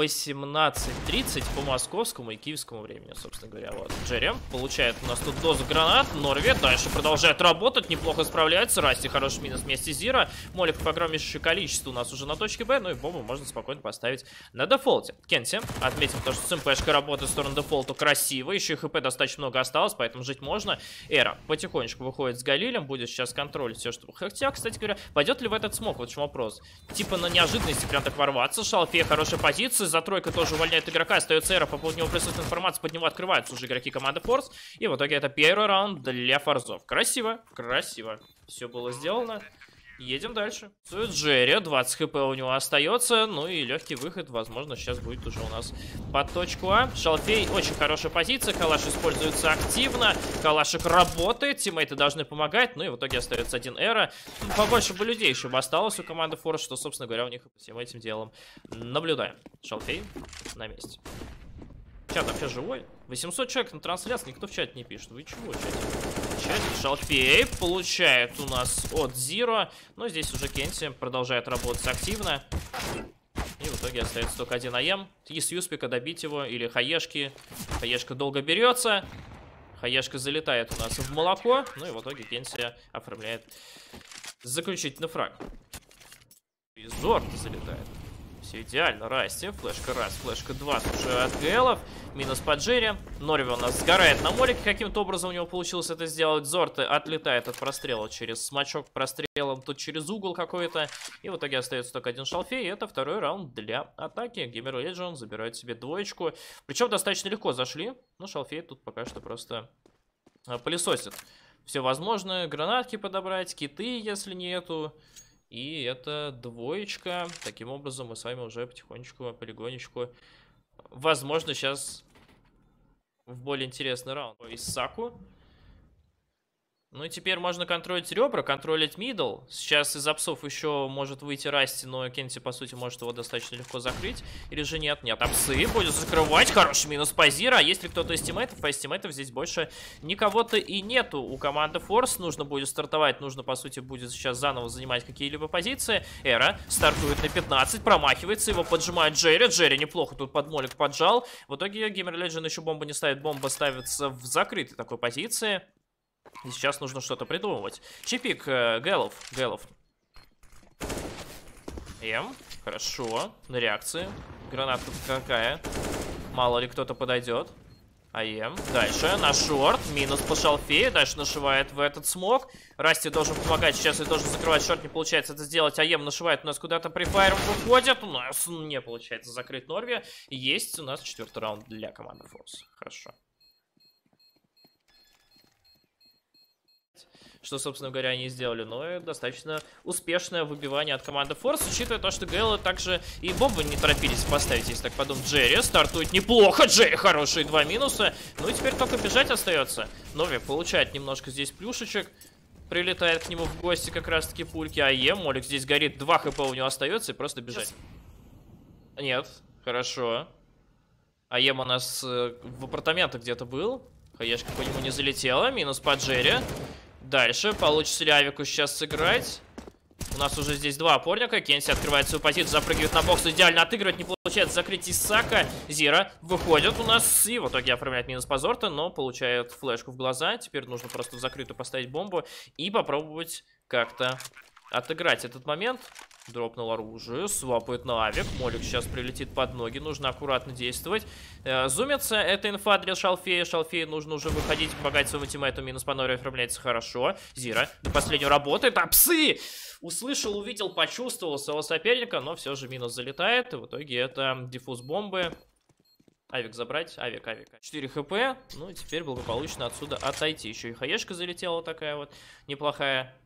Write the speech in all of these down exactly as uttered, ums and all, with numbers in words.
восемнадцать тридцать по московскому и киевскому времени, собственно говоря. Вот Джерри получает у нас тут дозу гранат. Норви дальше продолжает работать, неплохо справляется. Расти хороший минус вместе с Зира. Молик в огромнейшее количество у нас уже на точке Б. Ну и бомбу можно спокойно поставить на дефолте. Кенси, отметим то, что с МПшкой работает в сторону дефолта красиво. Еще и ХП достаточно много осталось, поэтому жить можно. Эра потихонечку выходит с Галилем. Будет сейчас контролить все, что... Хотя, кстати говоря, пойдет ли в этот смог? Вот в чем вопрос. Типа на неожиданности прям так ворваться. Шалфей хорошая позиция. За тройкой тоже увольняет игрока. Остается Эра. По поводу него присутствует информация. Под него открываются уже игроки команды Форс. И в итоге это первый раунд для Форзов. Красиво. Красиво. Все было сделано. Едем дальше. Джерри, двадцать хп у него остается. Ну и легкий выход, возможно, сейчас будет уже у нас под точку А. Шалфей, очень хорошая позиция. Калаш используется активно. Калашик работает. Тиммейты должны помогать. Ну и в итоге остается один Эра. Побольше бы людей еще бы осталось у команды Форс, что, собственно говоря, у них по всем этим делом наблюдаем. Шалфей на месте. Чат вообще живой? восемьсот человек на трансляции, никто в чате не пишет. Вы чего, чате? Чатик Шалфей получает у нас от Зиро. Но здесь уже Кенси продолжает работать активно. И в итоге остается только один АМ. И с Юспика добить его, или Хаешки. Хаешка долго берется. Хаешка залетает у нас в молоко. Ну и в итоге Кенси оформляет заключительный фраг. И Зорт залетает. Все идеально. Расти. Флешка раз, флешка два. Уже от ГЛов. Минус по Джерри. Норви у нас сгорает на молике. Каким-то образом у него получилось это сделать. Зорт отлетает от прострела через смачок прострелом. Тут через угол какой-то. И в итоге остается только один Шалфей. И это второй раунд для атаки. Gamer Legion забирает себе двоечку. Причем достаточно легко зашли. Но Шалфей тут пока что просто пылесосит. Все возможно. Гранатки подобрать. Киты, если нету. И это двоечка. Таким образом мы с вами уже потихонечку, полигонечку, возможно, сейчас в более интересный раунд. Исаку. Ну и теперь можно контролить ребра, контролить мидл. Сейчас из апсов еще может выйти Расти, но Кенси, по сути, может его достаточно легко закрыть. Или же нет? Нет, апсы будет закрывать. Хороший минус по Зиро. А есть ли кто-то из тиммейтов? А из тиммейтов здесь больше никого-то и нету. У команды Форс нужно будет стартовать. Нужно, по сути, будет сейчас заново занимать какие-либо позиции. Эра стартует на пятнадцать, промахивается. Его поджимает Джерри. Джерри неплохо тут под молик поджал. В итоге Gamer Legion еще бомбу не ставит. Бомба ставится в закрытой такой позиции. И сейчас нужно что-то придумывать. Чипик, э, Гэлов, Гэлов. М, хорошо, на реакции. Гранатка какая? Мало ли кто-то подойдет. АМ, дальше на шорт, минус по Шалфею, дальше нашивает в этот смог. Расти должен помогать, сейчас и должен закрывать шорт, не получается это сделать. АМ нашивает у нас куда-то префайром выходит, у нас не получается закрыть Норви. Есть у нас четвертый раунд для команды Форс. Хорошо. Что, собственно говоря, они сделали. Но достаточно успешное выбивание от команды Форс, учитывая то, что Гэллы также и бомбы не торопились поставить, если так подумать. Джерри стартует неплохо. Джерри хорошие два минуса. Ну и теперь только бежать остается. Норви получает немножко здесь плюшечек. Прилетает к нему в гости как раз-таки пульки. АЕ, Молик здесь горит. два хп у него остается и просто бежать. Нет, хорошо. АЕМ у нас э, в апартаментах где-то был. Хаешка по нему не залетела. Минус по Джерри. Дальше, получится ли Авику сейчас сыграть? У нас уже здесь два опорника. Кенси открывает свою позицию, запрыгивает на бокс. Идеально отыгрывать, не получается закрыть Исака. Зира выходит у нас и в итоге оформляет минус по Зорта, но получает флешку в глаза. Теперь нужно просто в закрытую поставить бомбу и попробовать как-то отыграть этот момент. Дропнул оружие, свапает на Авик. Молик сейчас прилетит под ноги, нужно аккуратно действовать. э, Зумится, это инфа для Шалфея. Шалфею нужно уже выходить, помогать своему тиммейту. Минус по Норви оформляется хорошо. Зира до последнего работает, а псы! Услышал, увидел, почувствовал своего соперника, но все же минус залетает. И в итоге это диффуз бомбы. Авик забрать, авик, авик. четыре хп, ну и теперь благополучно отсюда отойти. Еще и хаешка залетела такая вот неплохая.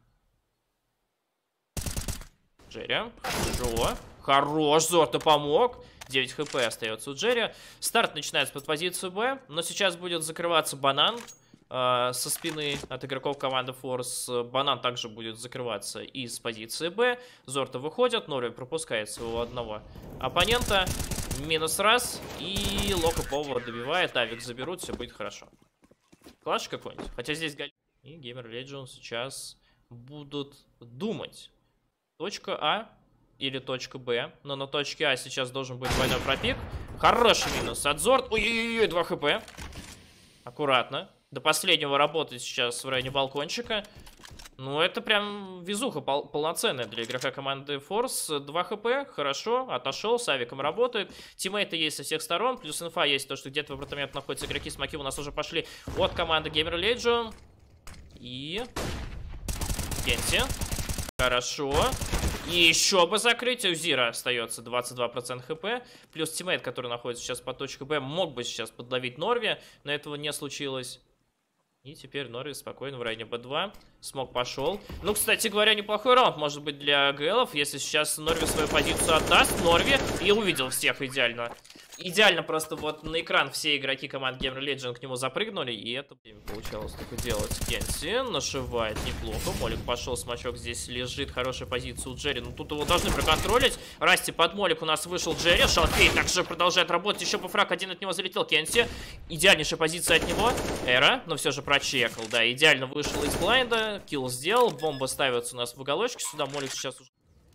Джерри, хорошо. Хорош, Зорта помог. девять хп остается у Джерри. Старт начинается под позицию Б, но сейчас будет закрываться банан э, со спины от игроков команды Форс. Банан также будет закрываться из позиции Б. Зорта выходит, Норви пропускает своего одного оппонента. Минус раз. И Лока Повара добивает. Авик заберут, все будет хорошо. Клаш какой-нибудь. Хотя здесь Галь... И Gamer Legion сейчас будут думать. Точка А. или точка Б. Но на точке А сейчас должен быть двойной пропик. Хороший минус от Зорт. Ой-ой-ой, два хп. Аккуратно. До последнего работает сейчас в районе балкончика. Ну, это прям везуха пол полноценная для игрока команды Force. два хп, хорошо, отошел, с авиком работает. Тиммейты есть со всех сторон, плюс инфа есть, то, что где-то в апартаментах находятся игроки. Смоки у нас уже пошли от команды Gamer Legion. И... Кенси. Хорошо. И еще бы закрыть. У Зира остается двадцать два процента хп. Плюс тиммейт, который находится сейчас по точке Б, мог бы сейчас подловить Норви, но этого не случилось. И теперь Норви спокойно в районе Б два. Смог пошел. Ну, кстати говоря, неплохой раунд может быть для ГЛов. Если сейчас Норви свою позицию отдаст, Норви и увидел всех идеально. Идеально просто вот на экран все игроки команд Gamer Legion к нему запрыгнули. И это получалось только делать. Кенси нашивает неплохо. Молик пошел, смачок здесь лежит. Хорошая позиция у Джерри. Ну, тут его должны проконтролить. Расти под Молик у нас вышел Джерри. Шалфей также продолжает работать. Еще по фраг один от него залетел. Кенси. Идеальнейшая позиция от него. Эра, но все же прочекал. Да, идеально вышел из блайнда. Килл сделал. Бомба ставится у нас в уголочке. Сюда Молик сейчас уже...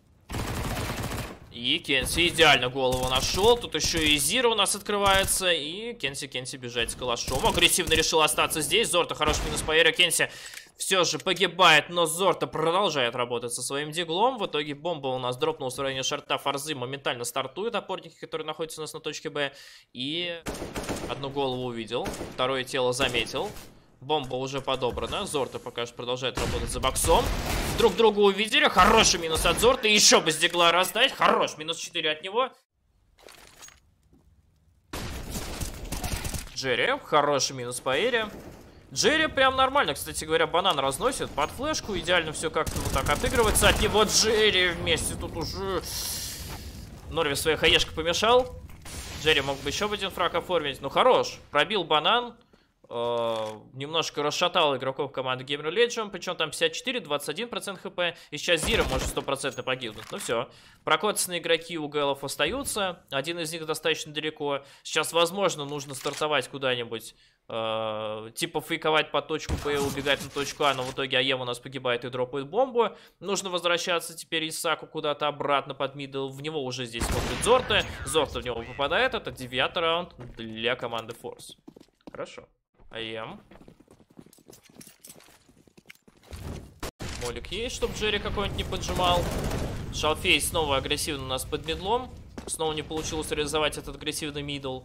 И Кенси идеально голову нашел. Тут еще и Зира у нас открывается. И Кенси, Кенси бежать с калашом. Агрессивно решил остаться здесь. Зорта хороший минус по эре. Кенси все же погибает, но Зорта продолжает работать со своим диглом. В итоге бомба у нас дропнулась в районе шарта. Форзы моментально стартуют. Опорники, которые находятся у нас на точке Б. И одну голову увидел. Второе тело заметил. Бомба уже подобрана. Зорта пока что продолжает работать за боксом. Друг друга увидели. Хороший минус от Зорта. Еще бы с дигла раздать. Хорош. Минус четыре от него. Джерри. Хороший минус по эре. Джерри прям нормально, кстати говоря, банан разносит под флешку. Идеально все как-то вот так отыгрывается. От него Джерри вместе тут уже... Норви своей хаешкой помешал. Джерри мог бы еще один фраг оформить. Ну хорош. Пробил банан. Uh, немножко расшатал игроков команды Gamer Legion, причем там пятьдесят четыре, двадцать один процент хп, и сейчас Зира может сто процентов погибнуть. Ну все, прокоцанные игроки у ГЛов остаются, один из них достаточно далеко. Сейчас, возможно, нужно стартовать куда-нибудь, uh, типа фейковать по точку Б и убегать на точку А, но в итоге АЕМ у нас погибает и дропает бомбу. Нужно возвращаться теперь Исаку куда-то обратно под мидл, в него уже здесь смотрит Зорта, Зорта в него попадает, это девятый раунд для команды Force. Хорошо. АЕМ. Молик есть, чтобы Джерри какой-нибудь не поджимал. Шалфей снова агрессивно у нас под мидлом. Снова не получилось реализовать этот агрессивный мидл.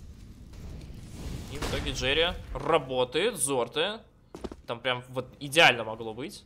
И в итоге Джерри работает. Зорте. Там прям вот идеально могло быть.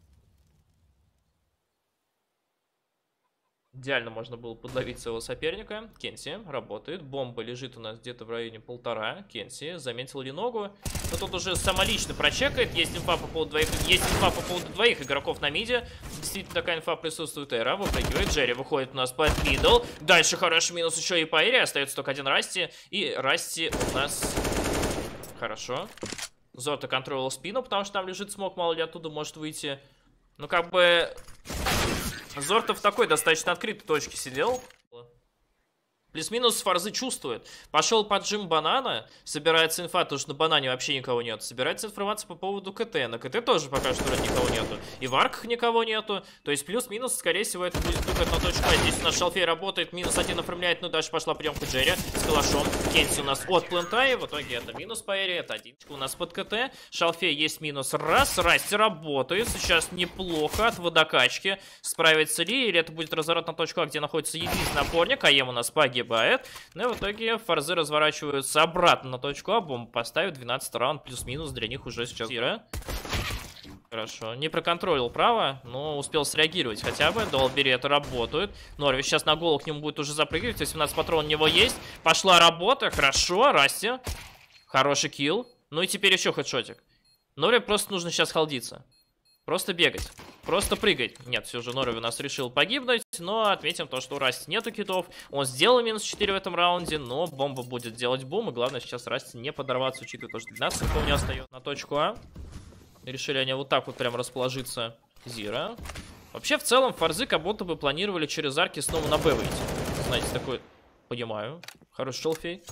Идеально можно было подловить своего соперника. Кенси работает. Бомба лежит у нас где-то в районе полтора. Кенси заметил ли ногу. Но тут уже самолично прочекает. Есть инфа по поводу двоих, есть инфа по поводу двоих игроков на миде. Действительно такая инфа присутствует. Эра выпрыгивает. Джерри выходит у нас под мидл. Дальше хороший минус еще и по эре. Остается только один Расти. И Расти у нас... Хорошо. Зорта контролил спину, потому что там лежит смог. Мало ли оттуда может выйти. Ну как бы... Зорта в такой достаточно открытой точке сидел. Плюс-минус Форзы чувствует. Пошел поджим банана. Собирается инфа, потому что на банане вообще никого нет. Собирается информация по поводу КТ. На КТ тоже пока что никого нету. И в арках никого нету. То есть плюс-минус, скорее всего, это будет выход на точку А. Здесь у нас Шалфей работает. Минус один оформляет. Ну, дальше пошла приемка Джерри с калашом. Кенси у нас от плента. И в итоге это минус по эре. Это один у нас под КТ. Шалфей есть минус раз. Расти работает. Сейчас неплохо от водокачки. Справится ли? Или это будет разворот на точку А, где находится единственный опорник. АЕМ у нас погибает. Но в итоге Форзы разворачиваются обратно на точку А. Бомбу поставят. двенадцатый раунд плюс-минус. Для них уже сейчас Зира. Хорошо. Не проконтролил право, но успел среагировать хотя бы. Долбери это работают. Норви сейчас на голову к нему будет уже запрыгивать. восемнадцать патронов у него есть. Пошла работа. Хорошо. Расти. Хороший килл. Ну и теперь еще хедшотик. Норви просто нужно сейчас холдиться. Просто бегать. Просто прыгать. Нет, все же Норви у нас решил погибнуть. Но отметим то, что у Расти нету китов. Он сделал минус четыре в этом раунде. Но бомба будет делать бум. И главное сейчас Расти не подорваться, учитывая то, что двенадцать у него остается на точку А. Решили они вот так вот прям расположиться. Зира. Вообще, в целом, Форзы как будто бы планировали через арки снова на Б выйти. Знаете, такой... Понимаю. Хороший Шалфей.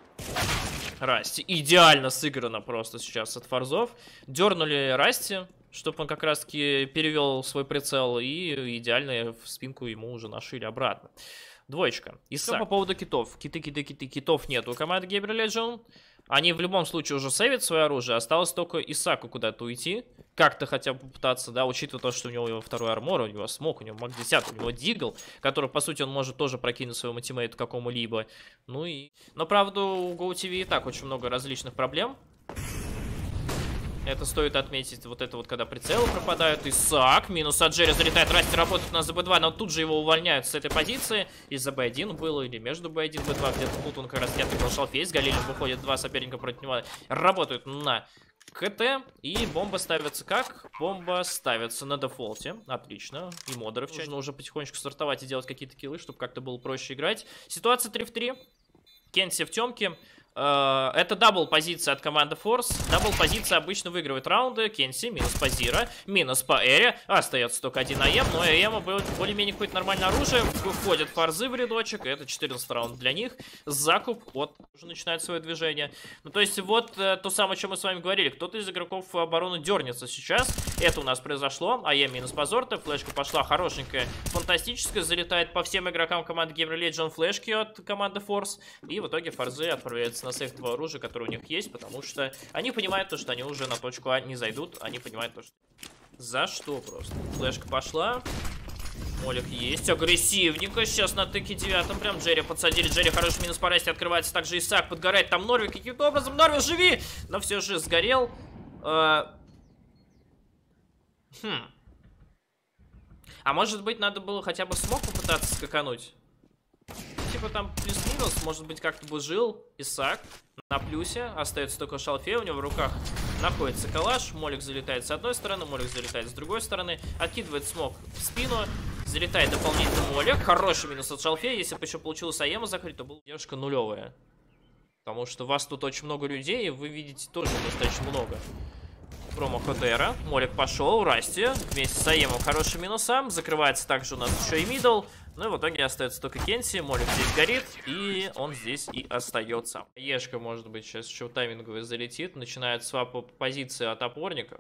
Расти. Идеально сыграно просто сейчас от Форзов. Дернули Расти. чтобы он как раз-таки перевел свой прицел, и идеально в спинку ему уже нашили обратно. Двоечка. И что по поводу китов? Киты, киты, киты. Китов нету у команды Gabriel Legion. Они в любом случае уже сейвят свое оружие. Осталось только Исаку куда-то уйти. Как-то хотя бы попытаться, да, учитывая то, что у него его второй армор, у него смог, у него маг десять, у него дигл, который, по сути, он может тоже прокинуть своему тиммейту какому-либо. Ну и... Но, правда, у GoTV и так очень много различных проблем. Это стоит отметить, вот это вот, когда прицелы пропадают. Исак, минус от Джерри залетает, Расти работает на ЗБ два, но тут же его увольняют с этой позиции. Из-за Б один было, или между Б один и Б два, где-то тут он как раз где-то был шалфейс, Галилин выходит, два соперника против него работают на КТ, и бомба ставится как? Бомба ставится на дефолте, отлично, и модеры в чате. Нужно уже потихонечку стартовать и делать какие-то киллы, чтобы как-то было проще играть. Ситуация три в три, Кенси в темке. Это дабл позиция от команды Force. Дабл позиция обычно выигрывает раунды. Кенси минус по Зира, минус по Эре. Остается только один АМ, но АМ более-менее какое-то нормальное оружие. Выходят фарзы в рядочек. Это четырнадцатый раунд для них. Закуп, вот, уже начинает свое движение. Ну, то есть, вот то самое, о чем мы с вами говорили. Кто-то из игроков обороны дернется сейчас. Это у нас произошло. АМ минус по Зорте. Флешка пошла хорошенькая, фантастическая. Залетает по всем игрокам команды Gabriel Legion флешки от команды Force. И в итоге фарзы отправляются на сейф того оружия, которое у них есть, потому что они понимают то, что они уже на точку А не зайдут, они понимают то, что... За что просто? Флешка пошла. Молик есть, агрессивненько. Сейчас на тыке девятом прям Джерри подсадили. Джерри хороший минус по Расти, открывается также Исак, подгорает там Норвик каким-то образом. Норвик, живи! Но все же сгорел. Хм. А может быть, надо было хотя бы смог попытаться скакануть? Типа там плюс-минус, может быть, как-то бы жил Исак на плюсе. Остается только шалфей, у него в руках находится калаш. Молик залетает с одной стороны, Молик залетает с другой стороны. Откидывает смог в спину. Залетает дополнительно Молик. Хороший минус от шалфея. Если бы еще получилось АЕМа закрыть, то была девушка нулевая. Потому что вас тут очень много людей, и вы видите тоже достаточно много. Промо Хотера. Молик пошел, Расти вместе с АЕМом хороший минусом. Закрывается также у нас еще и мидл. Ну и в итоге остается только Кенси. Молик здесь горит, и он здесь и остается. Ешка, может быть, сейчас еще тайминговый залетит. Начинает свап позиции от опорников.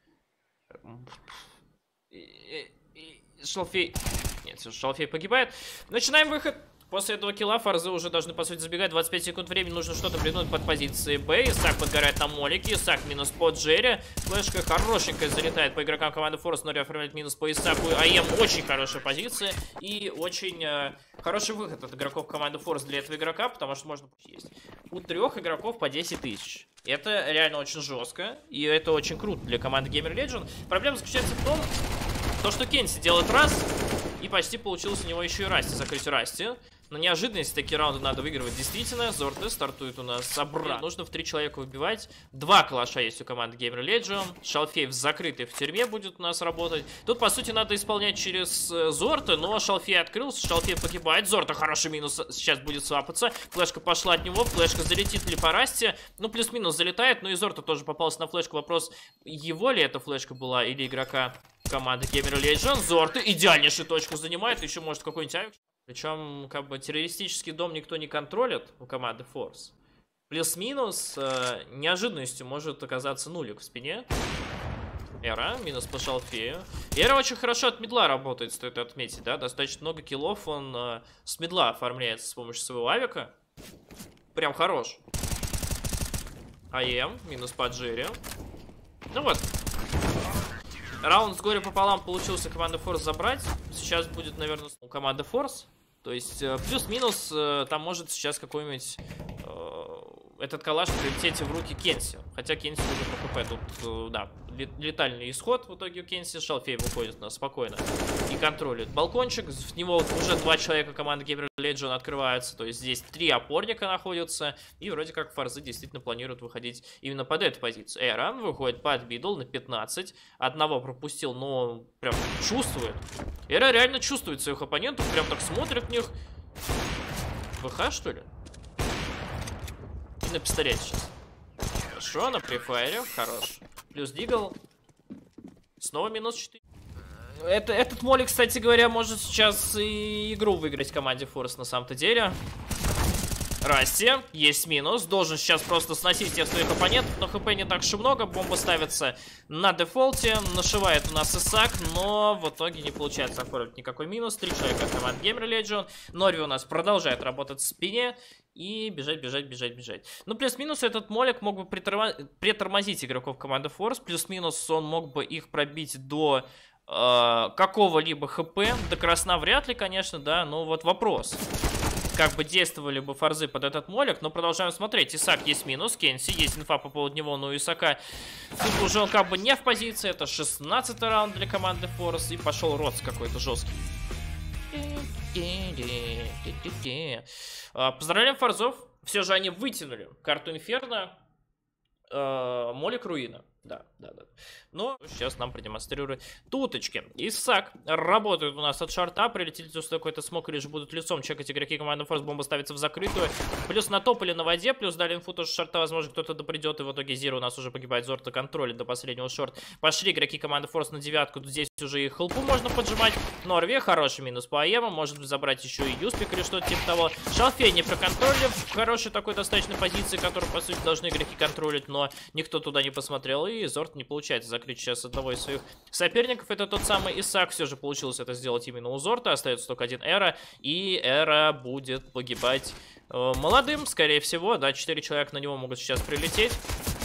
Шалфей... Нет, все, Шалфей погибает. Начинаем выход. После этого килла фарзы уже должны, по сути, забегать. двадцать пять секунд времени, нужно что-то придумать под позицией Б. Исак подгорает на Молике. Исак минус по Джерри. Флешка хорошенькая залетает по игрокам команды Форс. Нори оформляет минус по Исаку. АЕМ очень хорошая позиция. И очень э, хороший выход от игроков команды Форс для этого игрока, потому что можно есть. У трех игроков по десять тысяч. Это реально очень жестко. И это очень круто для команды Gabriel Legion. Проблема заключается в том, то, что Кенси делает раз, и почти получилось у него еще и Расти закрыть Расти. На неожиданности такие раунды надо выигрывать действительно. Зорте стартует у нас обратно. Нужно в три человека выбивать. Два калаша есть у команды Gabriel Legion. Шалфей в закрытой в тюрьме будет у нас работать. Тут, по сути, надо исполнять через Зорте, но Шалфей открылся, Шалфей погибает. Зорте хороший минус сейчас будет свапаться. Флешка пошла от него, флешка залетит ли по Расти. Ну, плюс-минус залетает, но и Зорте тоже попался на флешку. Вопрос, его ли эта флешка была или игрока команды Gabriel Legion. Зорте идеальнейшую точку занимает, еще может какой-нибудь авик. Причем, как бы, террористический дом никто не контролит у команды Force. Плюс-минус, э, неожиданностью может оказаться нулик в спине. Эра, минус по шалфею. Эра очень хорошо от мидла работает, стоит отметить, да. Достаточно много киллов он э, с мидла оформляется с помощью своего авика. Прям хорош. АЕМ, минус по Джерри. Ну вот. Раунд с горя пополам получился команда Force забрать. Сейчас будет, наверное, у команды Force. То есть плюс-минус там может сейчас какой-нибудь э, этот калаш прилететь в руки Кенси. Хотя Кенси уже по ХП тут, э, да, летальный исход в итоге у Кенси. Шалфей выходит на спокойно и контролит балкончик. В него уже два человека команды Gabriel Legion открываются. То есть здесь три опорника находятся. И вроде как фарзы действительно планируют выходить именно под эту позицию. Эра выходит под бидл на пятнадцать. Одного пропустил, но прям чувствует. Эра реально чувствует своих оппонентов. Прям так смотрит в них. ВХ, что ли? И на пистолете сейчас. Хорошо, на префайре. Хорош. Плюс дигл. Снова минус четыре. Это, этот Молик, кстати говоря, может сейчас и игру выиграть команде Force на самом-то деле. Расти, есть минус. Должен сейчас просто сносить всех своих оппонентов, но хп не так уж и много. Бомба ставится на дефолте. Нашивает у нас Исаак, но в итоге не получается оформить никакой минус. Три человека от команды Gamer Legion. Норви у нас продолжает работать в спине. И бежать, бежать, бежать, бежать. Ну, плюс-минус этот молик мог бы притормо... притормозить игроков команды Force. Плюс-минус он мог бы их пробить до э, какого-либо хп. До красна вряд ли, конечно, да. Но вот вопрос. Как бы действовали бы форзы под этот молик. Но продолжаем смотреть. Исаак есть минус. Кенси есть инфа по поводу него. Но у Исаака тут уже он как бы не в позиции. Это шестнадцатый раунд для команды Force. И пошел Ротс какой-то жесткий. Поздравляем форзов. Все же они вытянули карту Инферно. Молик Руина. Да, да, да. Но сейчас нам продемонстрируют туточки. Исаак работает у нас от шарта. Прилетит тут какой-то смог, или же будут лицом чекать игроки команды Force. Бомба ставится в закрытую. Плюс на топ или на воде. Плюс дали инфу тоже шарта. Возможно, кто-то допридет. И в итоге Зиро у нас уже погибает. Зорта контролит до последнего шорт. Пошли игроки команды Force на девятку. Тут здесь уже и хелпу можно поджимать. Норве хороший минус по АЕМу. Может забрать еще и Юспик или что-то типа того. Шалфей не проконтролили. В хорошей такой достаточной позиции, которую, по сути, должны игроки контролить. Но никто туда не посмотрел. И Зорт не получается закрыть сейчас одного из своих соперников. Это тот самый Исаак. Все же получилось это сделать именно у Зорта. Остается только один Эра. И Эра будет погибать э, молодым, скорее всего. Да, четыре человека на него могут сейчас прилететь.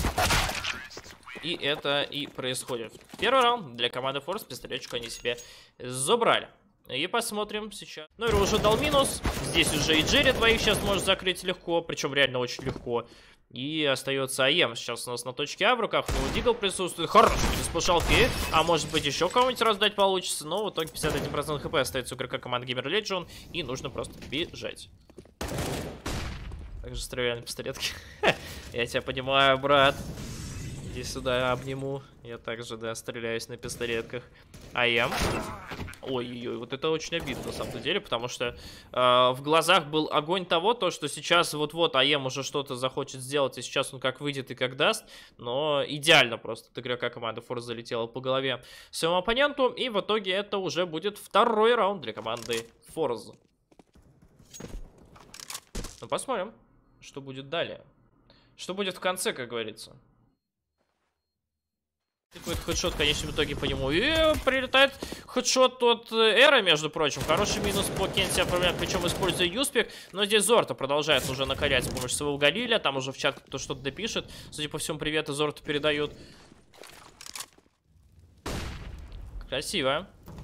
И это и происходит. Первый раунд для команды Force. Пистолетчик они себе забрали. И посмотрим сейчас. Ну, Эра уже дал минус. Здесь уже и Джерри двоих сейчас может закрыть легко. Причем реально очень легко. И остается АЕМ. Сейчас у нас на точке А в руках. У него Дигл присутствует. Хороший переспал Шалфей. А может быть еще кого-нибудь раздать получится. Но в итоге пятьдесят один процент хп остается у игрока команды Gamer Legion. И нужно просто бежать. Также стреляю на пистолетке. Я тебя понимаю, брат. Иди сюда, обниму. Я также, да, стреляюсь на пистолетках. АЕМ. Ой-ой-ой, вот это очень обидно на самом деле, потому что э, в глазах был огонь того, то, что сейчас вот-вот АЕМ уже что-то захочет сделать, и сейчас он как выйдет и как даст, но идеально просто от игрока команды Force залетела по голове своему оппоненту, и в итоге это уже будет второй раунд для команды Force. Ну, посмотрим, что будет далее. Что будет в конце, как говорится. Какой-то хедшот, конечно, в итоге по нему. И прилетает хедшот от Эра, между прочим. Хороший минус по Кенси оформляет, причем используя Юспик. Но здесь Зорта продолжает уже накорять с помощью своего Галиля. Там уже в чат кто-то что-то допишет. Судя по всему, привет и Зорта передают. Красиво.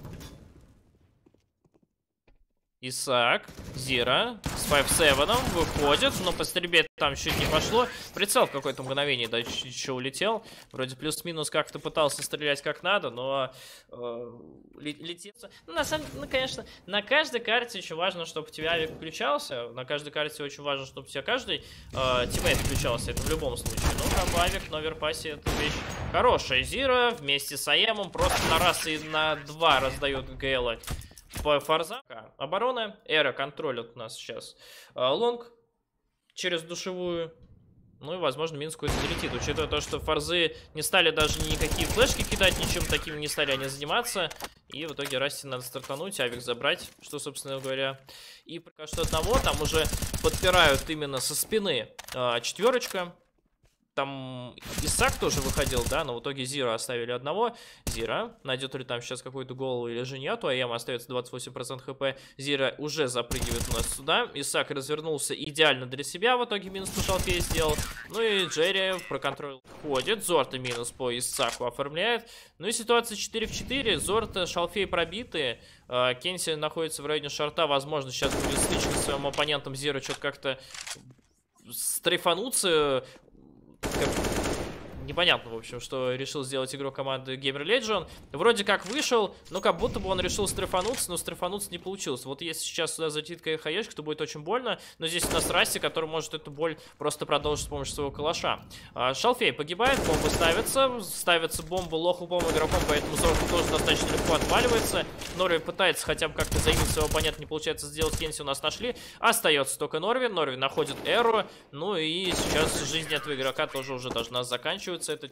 Исаак, Зира с пять семь выходит, но по стрельбе там чуть не пошло. Прицел в какое-то мгновение, да, еще улетел. Вроде плюс-минус как-то пытался стрелять как надо, но э, летел. Ну, на самом деле, ну, конечно, на каждой карте очень важно, чтобы у тебя авик включался. На каждой карте очень важно, чтобы у тебя каждый э, тиммейт включался. Это в любом случае. Ну, как бы авик на оверпассе это вещь хорошая. Зира вместе с АЕМом просто на раз и на два раздает ГЛ. По форзам. Оборона. Эра контролит у нас сейчас а, лонг через душевую. Ну и, возможно, Минск какой-то залетит. Учитывая то, что форзы не стали даже никакие флешки кидать, ничем таким не стали они заниматься. И в итоге Расти надо стартануть, авик забрать, что, собственно говоря. И пока что одного там уже подпирают именно со спины а, четверочка. Там Исаак тоже выходил, да, но в итоге Зира оставили одного. Зира, найдет ли там сейчас какую-то голову или же нету. АЕМ остается двадцать восемь процентов хп. Зира уже запрыгивает у нас сюда. Исаак развернулся идеально для себя. В итоге минус по Шалфей сделал. Ну и Джерри проконтролил. Ходит. Зорта минус по Исааку оформляет. Ну и ситуация четыре в четыре. Зорта, Шалфей пробиты. Кенси находится в районе шарта. Возможно, сейчас будет стычка с своим оппонентом. Зира что-то как-то стрейфануться. Как... Непонятно, в общем, что решил сделать игрок команды Gamer Legion. Вроде как вышел, но как будто бы он решил стрейфануться, но стрейфануться не получилось. Вот если сейчас сюда залетит КХЕшка, то будет очень больно. Но здесь у нас Расти, который может эту боль просто продолжить с помощью своего калаша. А, Шалфей погибает, бомба ставится. Ставится бомба лоху по игроком, поэтому Зорку тоже достаточно легко отваливается. Норви пытается хотя бы как-то заявить своего оппонента, не получается сделать. Кенси у нас нашли. Остается только Норви. Норви находит Эру. Ну и сейчас жизнь этого игрока тоже уже должна заканчиваться. Это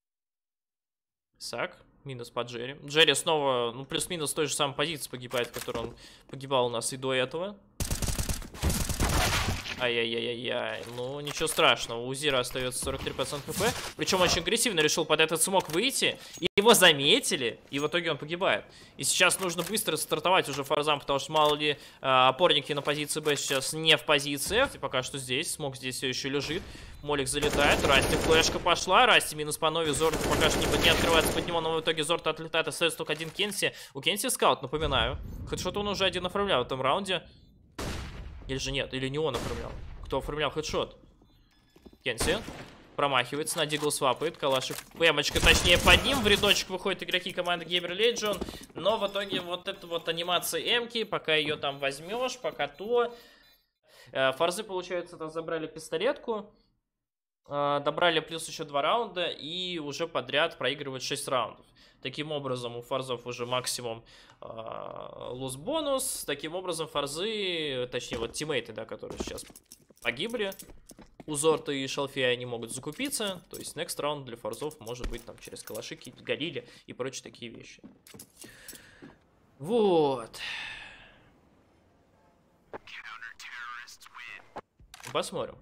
Исаак, минус по Джерри. Джерри снова, ну, плюс-минус той же самой позиции погибает, в которой он погибал у нас и до этого. Ай-яй-яй-яй-яй. Ну, ничего страшного. У Зира остается сорок три процента хп. Причем очень агрессивно решил под этот смог выйти. И его заметили. И в итоге он погибает. И сейчас нужно быстро стартовать уже форзам, потому что мало ли а, опорники на позиции Б сейчас не в позиции F. И пока что здесь. Смог здесь все еще лежит. Молик залетает. Расти флешка пошла. Расти минус по нове. Зорт пока что не, не открывается под него. Но в итоге Зорт отлетает. Остается только один Кенси. У Кенси скаут, напоминаю. Хедшот он уже один оформлял в этом раунде. Или же нет, или не он оформлял. Кто оформлял хедшот? Кенси. Промахивается, на дигл свапает. Калашик, эмочка, точнее, под ним. В рядочек выходят игроки команды Gabriel Legion. Но в итоге вот эта вот анимация эмки, пока ее там возьмешь, пока то. Форзы, получается, там забрали пистолетку. Добрали плюс еще два раунда. И уже подряд проигрывают шесть раундов. Таким образом, у форзов уже максимум луз-бонус. Таким образом, форзы, точнее, вот тиммейты, да, которые сейчас погибли, у Зорта и Шалфея, они могут закупиться. То есть, next раунд для форзов может быть там через калаши, галили и прочие такие вещи. Вот. Посмотрим.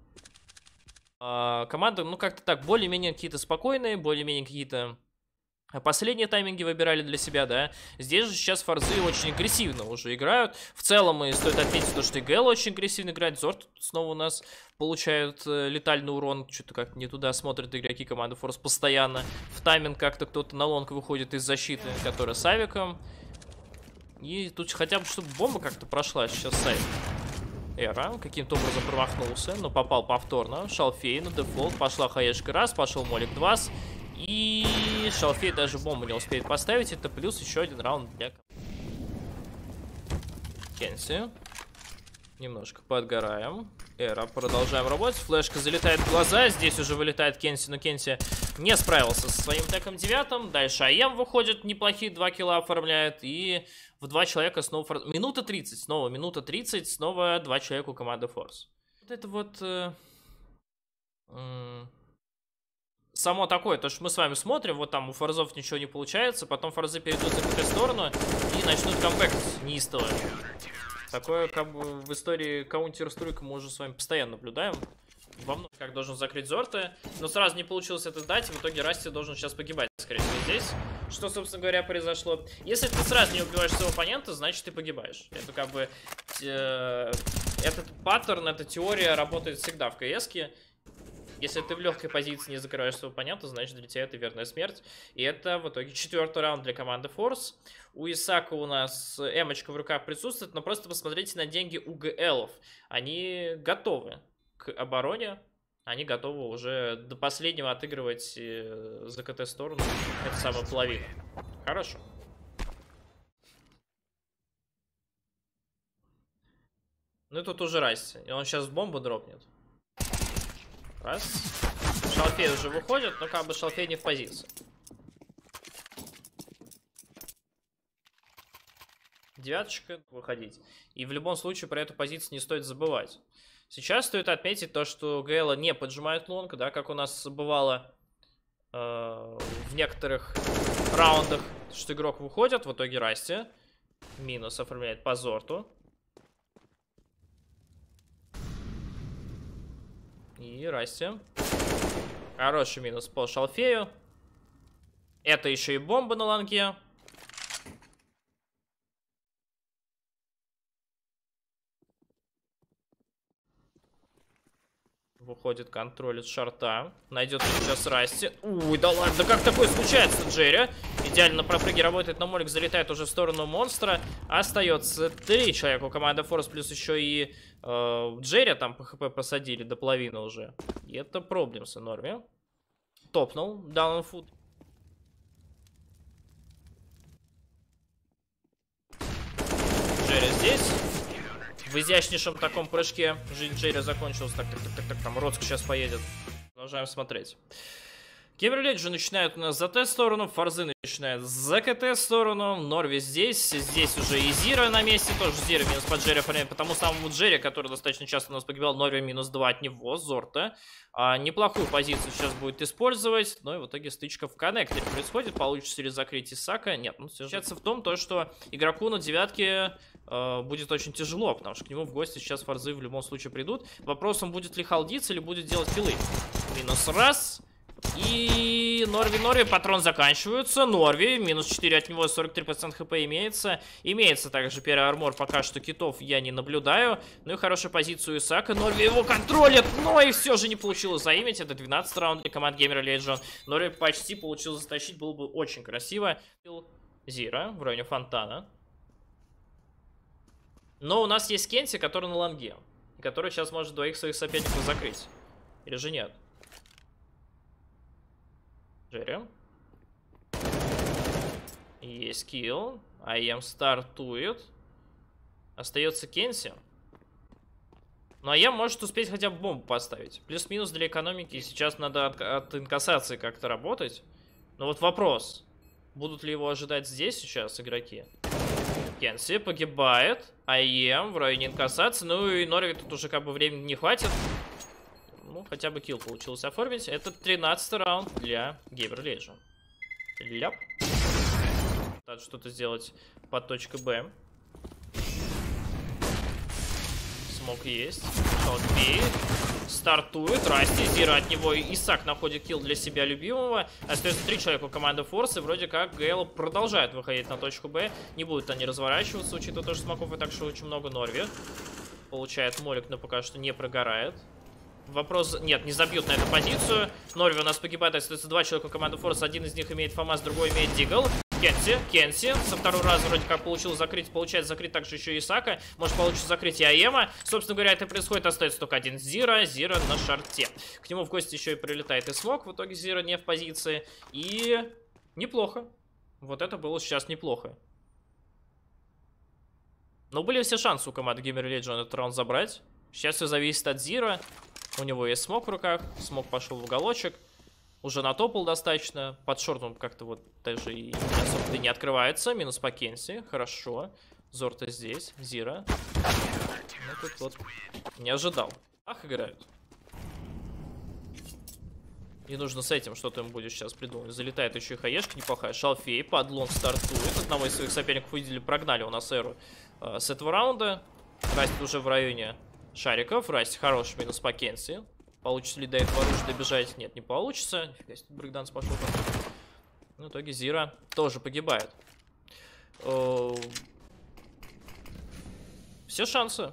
А, команда, ну, как-то так, более-менее какие-то спокойные, более-менее какие-то... Последние тайминги выбирали для себя, да. Здесь же сейчас форзы очень агрессивно уже играют. В целом, и стоит отметить то, что и ГЛ очень агрессивно играет. Зорт снова у нас получают э, летальный урон. Что-то как-то не туда смотрят игроки команды Форс постоянно. В тайминг как-то кто-то на лонг выходит из защиты, которая с авиком. И тут хотя бы, чтобы бомба как-то прошла сейчас сайт. Эра каким-то образом промахнулся, но попал повторно. Шалфей на дефолт. Пошла хаешка раз, пошел молик два. И Шалфей даже бомбу не успеет поставить. Это плюс еще один раунд для Кенси. Немножко подгораем. Эра, продолжаем работать. Флешка залетает в глаза. Здесь уже вылетает Кенси, но Кенси не справился со своим теком девятым. Дальше АЕМ выходит, неплохие два килла оформляет. И в два человека снова... Фор... Минута тридцать, снова минута тридцать, снова два человека у команды Форс. Вот это вот... Э... Э... Само такое, то что мы с вами смотрим, вот там у форзов ничего не получается, потом форзы перейдут за какую-то сторону и начнут камбэк неистово. Такое как бы в истории Counter-Strike мы уже с вами постоянно наблюдаем. Во многом как должен закрыть Зорта, но сразу не получилось это дать, и в итоге Расти должен сейчас погибать, скорее всего, здесь. Что, собственно говоря, произошло. Если ты сразу не убиваешь своего оппонента, значит ты погибаешь. Это как бы... Э, этот паттерн, эта теория работает всегда в КС-ке. Если ты в легкой позиции не закрываешь своего оппонента, значит для тебя это верная смерть. И это в итоге четвертый раунд для команды Форс. У Исака у нас эмочка в руках присутствует, но просто посмотрите на деньги у ГЛов. Они готовы к обороне. Они готовы уже до последнего отыгрывать за КТ сторону. Это самая половина. Хорошо. Ну и тут уже Расти. И он сейчас бомбу дропнет. Раз. Шалфей уже выходит, но как бы Шалфей не в позиции. Девяточка выходить. И в любом случае про эту позицию не стоит забывать. Сейчас стоит отметить то, что ГЛ не поджимает лонг, да, как у нас бывало э, в некоторых раундах, что игрок выходит, в итоге Расти. Минус оформляет по Зорту. И Расти. Хороший минус по Шалфею. Это еще и бомба на лонге. Выходит, контролит шарта. Найдет сейчас Расти. Ui, да ладно, да как такое случается, Джерри? Идеально на пропрыге работает, но Молик залетает уже в сторону монстра. Остается три человека у команды Форс, плюс еще и э, Джерри там по хп посадили до половины уже. И это проблемс Норми. Топнул, даунфуд. Джерри здесь. В изящнейшем таком прыжке жизнь Джерри закончилась. Так, так, так, так, так, там Роцк сейчас поедет. Продолжаем смотреть. Gamer Legion начинают у нас за Т-сторону, Форзы начинают за КТ-сторону, Норви здесь, здесь уже и Зира на месте, тоже Зира минус по Джерри оформляет, потому самому Джерри, который достаточно часто у нас погибал, Норви минус два от него, Зорта. А, неплохую позицию сейчас будет использовать, но и в итоге стычка в коннекторе происходит, получится ли закрыть Исака? Нет, ну, заключается в том, то, что игроку на девятке э, будет очень тяжело, потому что к нему в гости сейчас Форзы в любом случае придут. Вопросом, будет ли халдиться или будет делать киллы. Минус раз. И Норви, Норви, патрон заканчиваются. Норви, минус четыре от него, сорок три процента хп имеется. Имеется также первый армор, пока что китов я не наблюдаю. Ну и хорошая позиция у Исака. Норви его контролит, но и все же не получилось заиметь. Это двенадцатый раунд для команд Gamer Legion. Норви почти получилось затащить, было бы очень красиво. Зира в районе фонтана. Но у нас есть Кенси, который на лонге, который сейчас может двоих своих соперников закрыть. Или же нет? Джерри. Есть килл. АЕМ стартует. Остается Кенси. Но АЕМ может успеть хотя бы бомбу поставить. Плюс-минус для экономики. Сейчас надо от, от инкассации как-то работать. Но вот вопрос. Будут ли его ожидать здесь сейчас игроки? Кенси погибает. АЕМ в районе инкассации. Ну и Норви тут уже как бы времени не хватит. Ну, хотя бы килл получилось оформить. Это тринадцатый раунд для Gamer Legion. Ляп. Надо что-то сделать под точкой Б. Смог есть. Шалфей. Стартует. Расти. Зира от него. Исак находит килл для себя любимого. Остается три человека у команды Форс. И вроде как ГЛ продолжает выходить на точку Б. Не будут они разворачиваться, учитывая то, что смоков и так что очень много. Норви получает молик, но пока что не прогорает. Вопрос... Нет, не забьют на эту позицию. Норви у нас погибает, остается два человека команды Форс. Один из них имеет ФАМАС, другой имеет Дигл. Кенси, Кенси. Со второго раза вроде как получилось закрыть. Получается закрыть также еще и Исака. Может получится закрыть и АЕМа. Собственно говоря, это происходит. Остается только один Зира. Зира на шарте. К нему в гости еще и прилетает и смог. В итоге Зира не в позиции. И неплохо. Вот это было сейчас неплохо. Но были все шансы у команды Gamer Legion этот раунд забрать. Сейчас все зависит от Зира. У него есть смок в руках. Смок пошел в уголочек. Уже натопал достаточно. Под шортом как-то вот даже и особо не открывается. Минус по Кенси. Хорошо. Зорта здесь. Зира. Ну тут вот не ожидал. Ах, играют. И нужно с этим что-то им будет сейчас придумать. Залетает еще и хаешка неплохая. Шалфей. Подлон стартует. Одного из своих соперников увидели. Прогнали у нас эру э, с этого раунда. Расти уже в районе шариков. Расти хороший минус по Кенси. Получится ли до этого оружия добежать? Нет, не получится. Нифига себе, брейкданс пошел. В итоге Зира тоже погибает. О... Все шансы.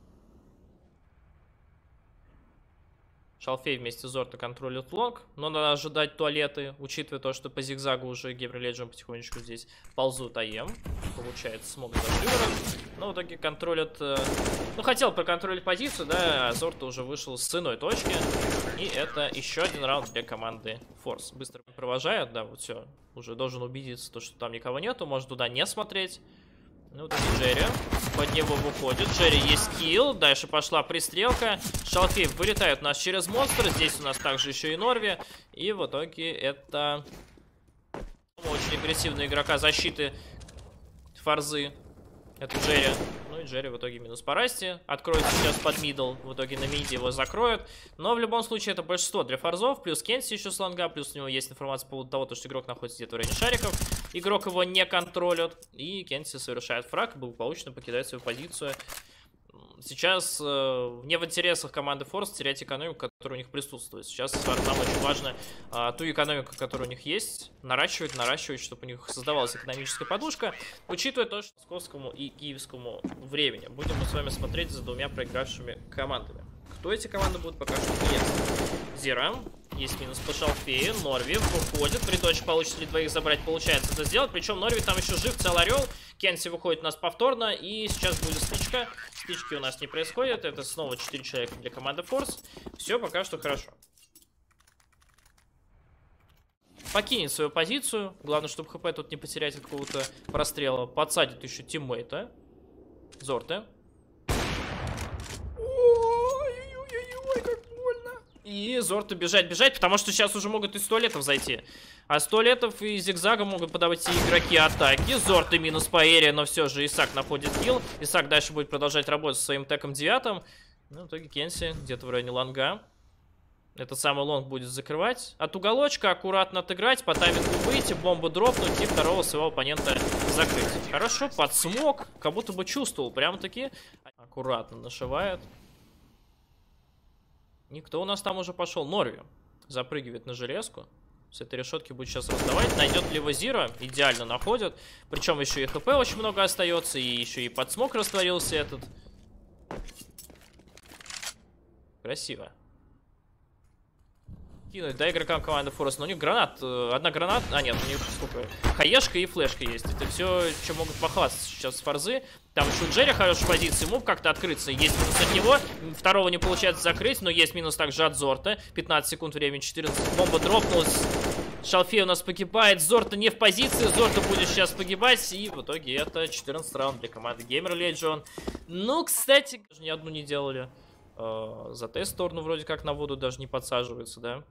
Шалфей вместе с Зорта контролит лонг. Но надо ожидать туалеты, учитывая то, что по зигзагу уже Gamer Legion потихонечку здесь ползут АЕМ. Получается смог за Ривера. Но в итоге контролят... Э... Ну, хотел проконтролить позицию, да, а Зорта уже вышел с иной точки. И это еще один раунд для команды Force. Быстро провожает, да, вот все. Уже должен убедиться, то, что там никого нету. Может туда не смотреть. Ну, вот и Джерри. Под него выходит. Джерри есть килл. Дальше пошла пристрелка. Шалфей вылетает у нас через монстр. Здесь у нас также еще и Норви. И в итоге это очень агрессивная игрока защиты Форзы. Это Джерри. Ну и Джерри в итоге минус по Расти. Откроется сейчас под мидл. В итоге на миде его закроют. Но в любом случае это большинство для Форзов. Плюс Кенси еще с лонга. Плюс у него есть информация по поводу того, что игрок находится где-то в районе шариков. Игрок его не контролит. И Кенси совершает фраг. Благополучно покидает свою позицию. Сейчас э, не в интересах команды Force терять экономику, которая у них присутствует. Сейчас нам очень важно э, ту экономику, которая у них есть, наращивать, наращивать, чтобы у них создавалась экономическая подушка. Учитывая то, что московскому и киевскому времени. Будем мы с вами смотреть за двумя проигравшими командами. Кто эти команды будут, пока что не ясно. Зира. Есть минус по Шалфею. Норви выходит. Приточек получится ли двоих забрать? Получается это сделать. Причем Норви там еще жив, целый орел. Кенси выходит у нас повторно. И сейчас будет стычка. Стычки у нас не происходит. Это снова четыре человека для команды Force. Все пока что хорошо. Покинет свою позицию. Главное, чтобы ХП тут не потерять от какого-то прострела. Подсадит еще тиммейта. Зорте. Ой-ой-ой, как больно. И И Зорта бежать, бежать, потому что сейчас уже могут из туалетов зайти. А с туалетов и зигзага могут подавать и игроки атаки. Зорта минус по эре, но все же Исаак находит килл. Исаак дальше будет продолжать работать со своим теком девятым. Ну, в итоге Кенси где-то в районе лонга. Этот самый лонг будет закрывать. От уголочка аккуратно отыграть, по таймингу выйти, бомбу дропнуть и второго своего оппонента закрыть. Хорошо, под смог, как будто бы чувствовал, прям-таки. Аккуратно нашивает. Никто у нас там уже пошел. Норви запрыгивает на железку. С этой решетки будет сейчас раздавать. Найдет ли его Зира? Идеально находит. Причем еще и хп очень много остается. И еще и под смог растворился этот. Красиво. Кинуть, да, игрокам команды Форест. Но у них гранат. Одна граната. А, нет, у них сколько? Хаешка и флешка есть. Это все, чем могут похвастаться сейчас форзы. Там еще у Джерри хорошая позиция. Мув как-то открыться. Есть минус от него. Второго не получается закрыть, но есть минус также от Зорта. пятнадцать секунд времени, четырнадцать. Бомба дропнулась. Шалфей у нас погибает. Зорта не в позиции. Зорта будет сейчас погибать. И в итоге это четырнадцатый раунд для команды Gamer Legion. Ну, кстати, ни одну не делали. Uh, за тест-сторону вроде как на воду даже не подсаживается, да?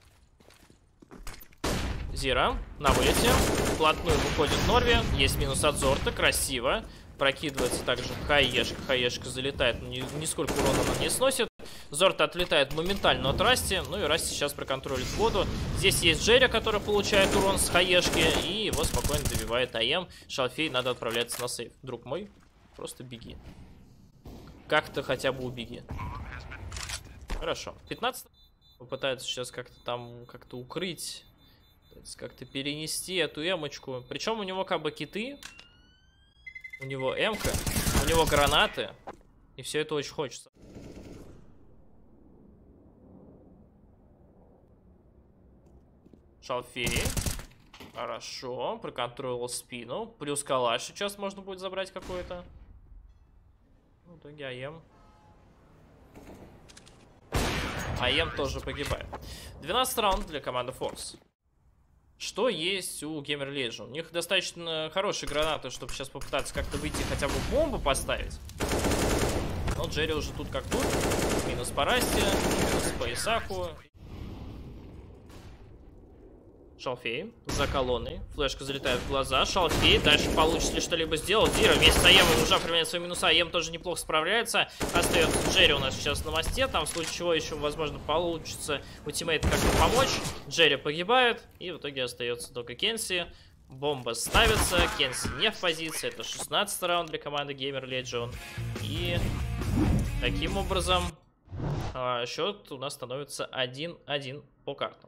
Зира на вылете. Вплотную выходит Норви. Есть минус от Зорта. Красиво. Прокидывается также хаешка. Хаешка залетает. Ни, нисколько урона она не сносит. Зорта отлетает моментально от Расти. Ну и Расти сейчас проконтролит воду. Здесь есть Джерри, который получает урон с хаешки. И его спокойно добивает АМ. Шалфей, надо отправляться на сейф. Друг мой, просто беги. Как-то хотя бы убеги. Хорошо. пятнадцать. Попытается сейчас как-то там как-то укрыть. Как-то перенести эту эмочку. Причем у него как бы киты. У него эмка. У него гранаты. И все это очень хочется. Шалфей. Хорошо. Проконтролил спину. Плюс калаш сейчас можно будет забрать какой-то. В итоге АМ. АМ тоже погибает. двенадцатый раунд для команды Force. Что есть у Gamer Legion? У них достаточно хорошие гранаты, чтобы сейчас попытаться как-то выйти, хотя бы бомбу поставить. Но Джерри уже тут как тут. Минус по Расти, минус по Исаку. Шалфей за колонной. Флешка залетает в глаза. Шалфей. Дальше получится ли что-либо сделать. Зира вместе с АЕМом уже применяет свои минуса. АЕМ тоже неплохо справляется. Остается Джерри у нас сейчас на мосте. Там в случае чего еще, возможно, получится у тиммейта как-то помочь. Джерри погибает. И в итоге остается только Кенси. Бомба ставится. Кенси не в позиции. Это шестнадцатый раунд для команды Gamer Legion. И таким образом счет у нас становится один-один по картам.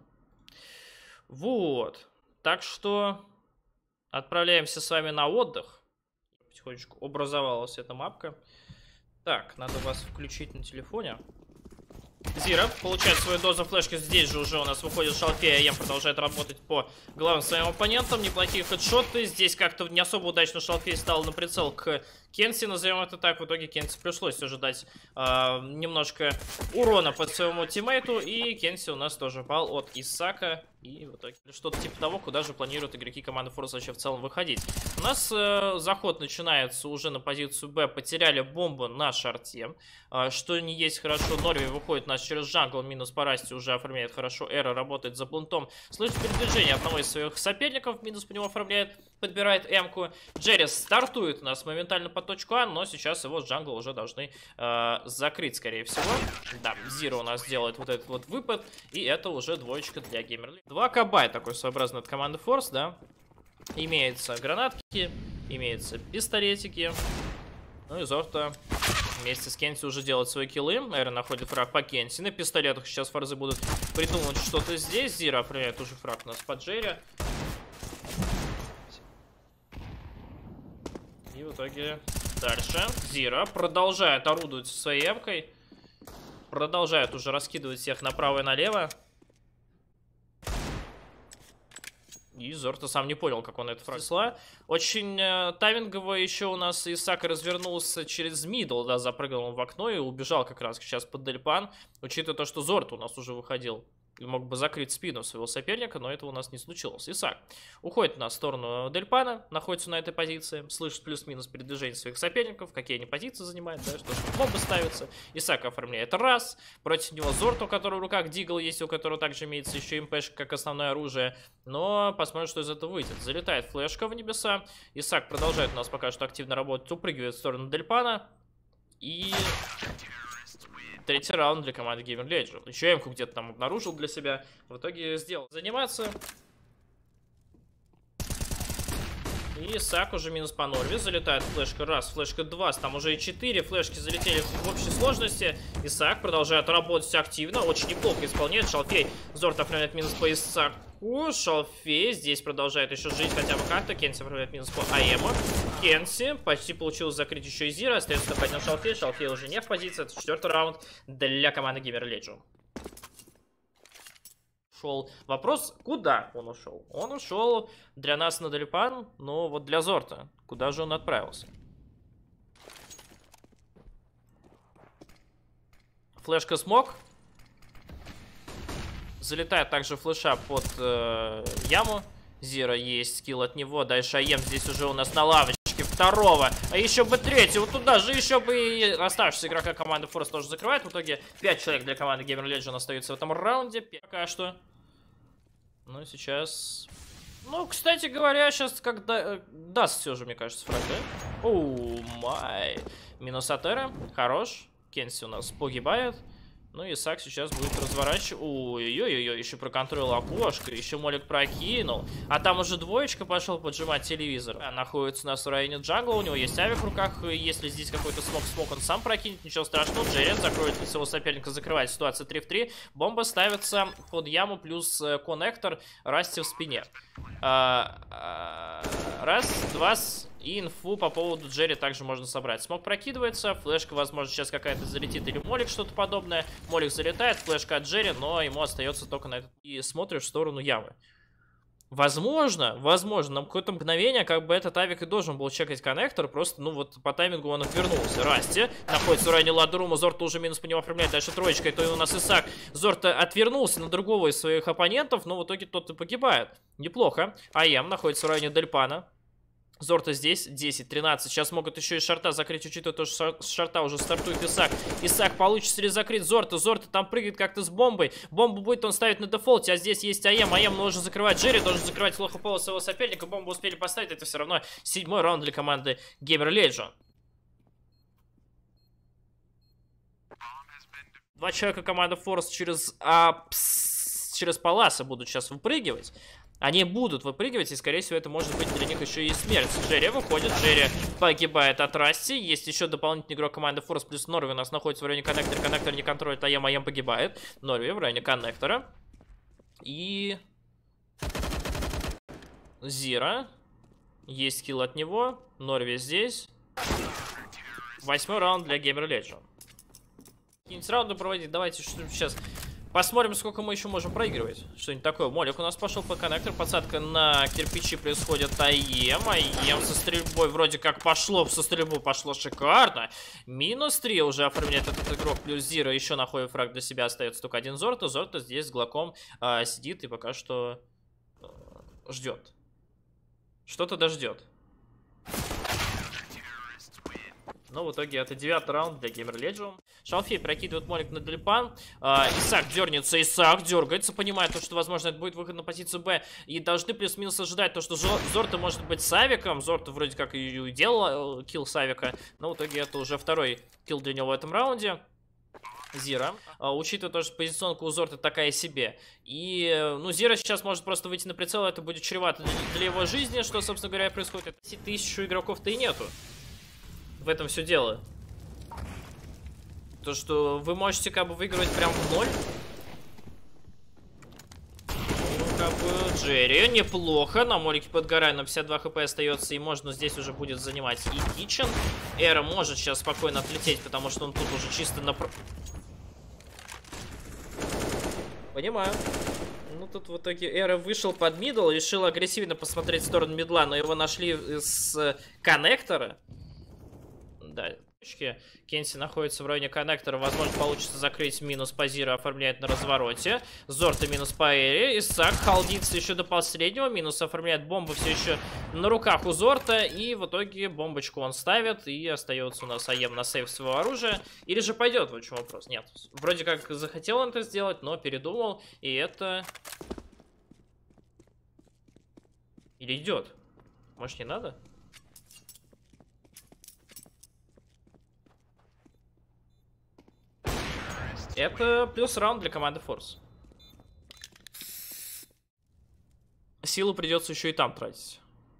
Вот. Так что отправляемся с вами на отдых. Потихонечку образовалась эта мапка. Так, надо вас включить на телефоне. Зира получает свою дозу флешки. Здесь же уже у нас выходит Шалфей. АЕМ продолжает работать по главным своим оппонентам. Неплохие хедшоты. Здесь как-то не особо удачно Шалфей стал на прицел к Кенси, назовем это так. В итоге Кенси пришлось уже дать э, немножко урона под своему тиммейту. И Кенси у нас тоже пал от Исака. И в итоге что-то типа того, куда же планируют игроки команды Force вообще в целом выходить. У нас э, заход начинается уже на позицию Б. Потеряли бомбу на шарте. Э, что не есть хорошо. Норви выходит нас через джангл. Минус по Расти уже оформляет хорошо. Эра работает за плентом. Слышит передвижение одного из своих соперников. Минус по нему оформляет. Подбирает М-ку. Джерри стартует у нас моментально по точку А. Но сейчас его с джангла уже должны э, закрыть, скорее всего. Да, Зира у нас делает вот этот вот выпад. И это уже двоечка для Gamer. два кабай такой своеобразный от команды Force, да. Имеются гранатки, имеются пистолетики. Ну и Зорта вместе с Кенси уже делает свои киллы. Эра находит фраг по Кенси. На пистолетах сейчас форзы будут придумывать что-то здесь. Зира оформляет уже фраг у нас по Джерри. И в итоге дальше Зира продолжает орудовать своей эмкой. Продолжает уже раскидывать всех направо и налево. И Зорта сам не понял, как он это фрагсла. Очень э, таймингово еще у нас Исака развернулся через мидл, да, запрыгнул в окно и убежал как раз сейчас под дельпан. Учитывая то, что Зорта у нас уже выходил Мог бы закрыть спину своего соперника, но этого у нас не случилось. Исаак уходит на сторону Дельпана, находится на этой позиции, слышит плюс-минус передвижение своих соперников, какие они позиции занимают, да, что бомбы ставятся. Исаак оформляет раз, против него Зорт, у которого в руках Дигл есть, у которого также имеется еще МПшка как основное оружие. Но посмотрим, что из этого выйдет. Залетает флешка в небеса. Исаак продолжает у нас пока что активно работать, упрыгивает в сторону Дельпана. И... третий раунд для команды Gamer Legion. Еще М-ку где-то там обнаружил для себя. В итоге сделал заниматься. И Исаак уже минус по Норве. Залетает флешка раз, флешка два. Там уже и четыре флешки залетели в общей сложности. Исаак продолжает работать активно. Очень неплохо исполняет. Шалфей. Зорт оформляет минус по Исааку. Шалфей здесь продолжает еще жить хотя бы как-то. Кенси оформляет минус по АЭМу. Кенси почти получилось закрыть еще и Зира. Остается только один Шалфей. Шалфей уже не в позиции. Это четвертый раунд для команды Gamer Legion. Ушел. Вопрос, куда он ушел? Он ушел для нас на Дельпан, но вот для Зорта. Куда же он отправился? Флешка смог. Залетает также флеша под э, яму. Зира есть, скилл от него. Дальше АЕМ здесь уже у нас на лавочке второго. А еще бы третьего. Туда же еще бы и оставшийся игрока команды Форс тоже закрывает. В итоге пять человек для команды Gamer Legion остаются в этом раунде. Пока что. Ну, сейчас... Ну, кстати говоря, сейчас когда... Даст все же, мне кажется, фраг, да? Оу, май. Минус Атера. Хорош. Кенси у нас погибает. Ну, Исаак сейчас будет разворачивать. Ой-ой-ой, еще проконтролил окошко, еще Молик прокинул. А там уже двоечка пошел поджимать телевизор. А находится у нас в районе джангла, у него есть авик в руках. Если здесь какой-то смог-смог, он сам прокинет, ничего страшного. Джерри закроет своего соперника, закрывает ситуацию три в три. Бомба ставится под яму, плюс коннектор, Расти в спине. А, а, раз, два... И инфу по поводу Джерри также можно собрать. Смог прокидывается, флешка, возможно, сейчас какая-то залетит, или Молик что-то подобное. Молик залетает, флешка от Джерри, но ему остается только на этот... И смотришь в сторону ямы. Возможно, возможно, на какое-то мгновение, как бы этот авик и должен был чекать коннектор, просто, ну вот, по таймингу он отвернулся. Расти находится в районе ладрума, Зорта уже минус по нему оформляет, дальше троечка, это у нас Исаак. Зорта отвернулся на другого из своих оппонентов, но в итоге тот и погибает. Неплохо. АЕМ находится в районе Дельпана. Зорта здесь, десять тринадцать. Сейчас могут еще и шарта закрыть, учитывая то, что с шарта уже стартует Исаак. Исаак, получится ли закрыть Зорта? Зорта там прыгает как-то с бомбой. Бомбу будет он ставить на дефолте, а здесь есть АЕМ. АЕМ должен закрывать Джерри, должен закрывать лохопола своего соперника. Бомбу успели поставить, это все равно седьмой раунд для команды Gamer Legion. Два человека команды Force через, а, пс, через Паласа будут сейчас выпрыгивать. Они будут выпрыгивать, и, скорее всего, это может быть для них еще и смерть. Джерри выходит, Джерри погибает от Расти. Есть еще дополнительный игрок команды Force плюс Норви у нас находится в районе коннектора. Коннектор не контролит, АЕМ, АЕМ погибает. Норви в районе коннектора. И... Зира. Есть скилл от него. Норви здесь. Восьмой раунд для Gamer Legion. Какие-нибудь раунды проводить, давайте что сейчас... Посмотрим, сколько мы еще можем проигрывать. Что-нибудь такое. Молик у нас пошел по коннектору. Подсадка на кирпичи происходит. АЕМ. АЕМ со стрельбой вроде как пошло. Со стрельбой пошло шикарно. Минус три уже оформляет этот игрок. Плюс Зира еще находит фраг для себя. Остается только один Зорта. Зорта здесь с глоком а, сидит и пока что а, ждет. Что-то дождет. Но в итоге это девятый раунд для Gamer Legion. Шалфей прокидывает Молик на Дельпан. А, Исаак дернется, Исаак дергается, понимает, то, что, возможно, это будет выход на позицию Б. И должны плюс-минус ожидать то, что Зорта может быть с авиком. Зорта вроде как и делал килл с авика. Но в итоге это уже второй килл для него в этом раунде. Зира, а, учитывая то, что позиционка у Зорта такая себе. И, ну, Зира сейчас может просто выйти на прицел, это будет чревато для, для его жизни, что, собственно говоря, происходит. Тысячу игроков-то и нету. В этом все дело. То, что вы можете как бы выигрывать прям в ноль. Ну, как бы Джерри неплохо. На Молике подгорая на пятьдесят два хп остается. И можно здесь уже будет занимать и Кичен. Эра может сейчас спокойно отлететь, потому что он тут уже чисто на... Понимаю. Ну, тут в итоге Эра вышел под мидл, решил агрессивно посмотреть в сторону мидла, но его нашли с коннектора. Да. Кенси находится в районе коннектора. Возможно, получится закрыть минус по Зиро. Оформляет на развороте. Зорта минус по Эри. Исак халдится еще до последнего. Минус оформляет бомбу все еще на руках у Зорта. И в итоге бомбочку он ставит. И остается у нас АЕМ на сейв своего оружия. Или же пойдет? В чем вопрос? Нет. Вроде как захотел он это сделать, но передумал. И это... Или идет? Может, не надо? Это плюс раунд для команды Force. Силу придется еще и там тратить.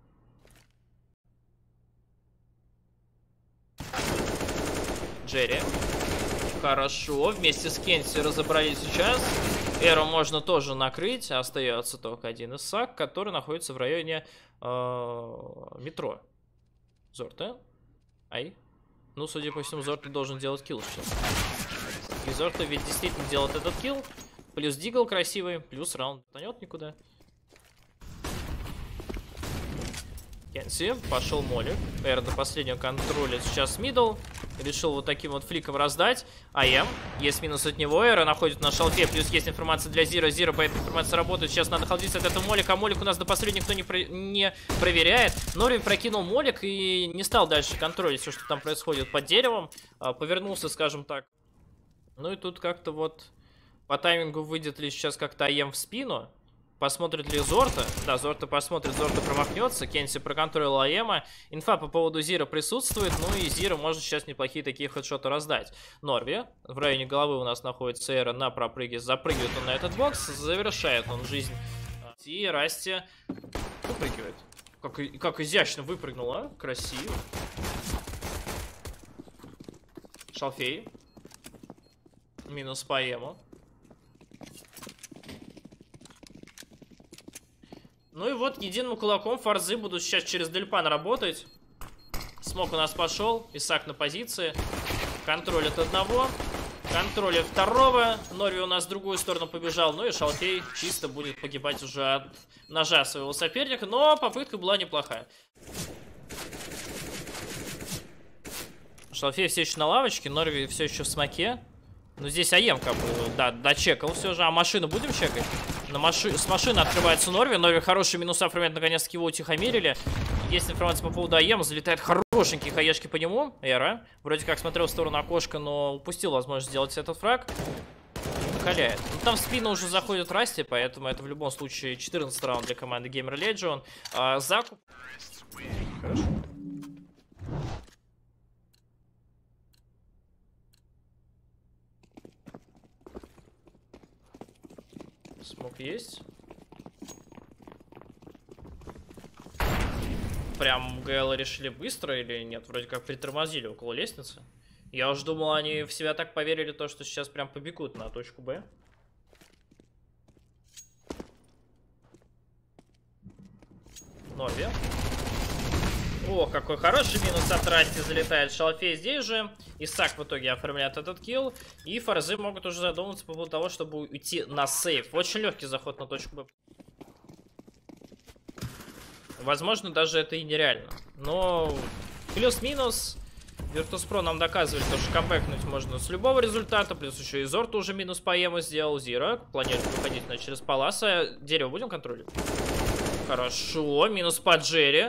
Джерри. Хорошо. Вместе с Кенси разобрались сейчас. Эру можно тоже накрыть. Остается только один Исак, который находится в районе э, метро. Зорта. Ай. Ну, судя по всему, Зорта должен делать килл сейчас. И Зорта ведь действительно делает этот килл. Плюс дигл красивый, плюс раунд. Тонет никуда. Кенси, пошел молик. Эр до последнего контроля сейчас мидл. Решил вот таким вот фликом раздать. АМ, есть минус от него. Эра находит на шалфе. Плюс есть информация для Зиро. Зиро по этой информации работает. Сейчас надо холдиться от этого молика. Молик у нас до последнего никто не, про... не проверяет. Норвин прокинул молик и не стал дальше контролить все, что там происходит под деревом. А, повернулся, скажем так. Ну и тут как-то вот по таймингу выйдет ли сейчас как-то АЕМ в спину. Посмотрит ли Зорта? Да, Зорта посмотрит, Зорта промахнется. Кенси проконтролил АЕМа. Инфа по поводу Зиро присутствует. Ну и Зиро может сейчас неплохие такие хедшоты раздать. Норви. В районе головы у нас находится Эра на пропрыге. Запрыгивает он на этот бокс. Завершает он жизнь. И Расти выпрыгивает. Как, как изящно выпрыгнул, а? Красиво. Шалфей. Минус по АЕМу. Ну и вот единым кулаком форзы будут сейчас через Дельпан работать. Смок у нас пошел. Исак на позиции. Контролит одного. Контролит второго. Норви у нас в другую сторону побежал. Ну и Шалфей чисто будет погибать уже от ножа своего соперника. Но попытка была неплохая. Шалфей все еще на лавочке. Норви все еще в смоке. Ну здесь АЕМ как бы, да, дочекал все же. А машину будем чекать? На маши... С машины открывается Норви. Норви хороший минус оформляет, наконец-таки его утихомирили. Есть информация по поводу АЕМ. Залетает хорошенькие хаешки по нему. Эра. Вроде как смотрел в сторону окошка, но упустил возможность сделать этот фраг. Накаляет. Ну, там в спину уже заходит Расти, поэтому это в любом случае четырнадцатый раунд для команды Gamer Legion. А, закуп. Хорошо. Смог есть. Прям ГЛ решили быстро или нет? Вроде как притормозили около лестницы. Я уж думал, они в себя так поверили, то, что сейчас прям побегут на точку Б. Норви. О, какой хороший минус от Расти залетает. Шалфей здесь же. Исак в итоге оформляет этот килл. И форзы могут уже задуматься по поводу того, чтобы уйти на сейф. Очень легкий заход на точку Б. Возможно, даже это и нереально. Но плюс-минус. Virtus.pro нам доказывали, что камбэкнуть можно с любого результата. Плюс еще и Зорт уже минус по ему сделал. Зиро планирует выходить на через Паласа. Дерево будем контролить? Хорошо. Минус по Джерри.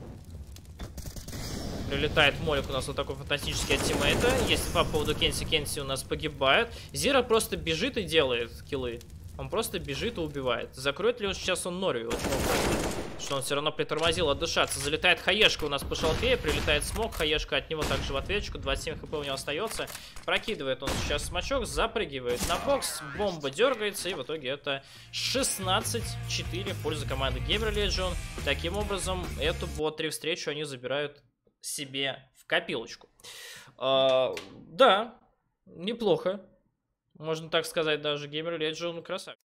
Прилетает молик у нас вот такой фантастический от тиммейта. Есть по поводу Кенси. Кенси у нас погибает. Зиро просто бежит и делает киллы. Он просто бежит и убивает. Закроет ли он сейчас он Норви? Очень важно. Что он все равно притормозил отдышаться. Залетает хаешка у нас по шалфею. Прилетает смог. Хаешка от него также в ответочку. двадцать семь хп у него остается. Прокидывает он сейчас смачок. Запрыгивает на бокс. Бомба дергается. И в итоге это шестнадцать четыре в пользу команды Gamer Legion. Таким образом, эту бот-три встречу они забирают себе в копилочку. А, да, неплохо. Можно так сказать, даже Gamer Legion красавчик.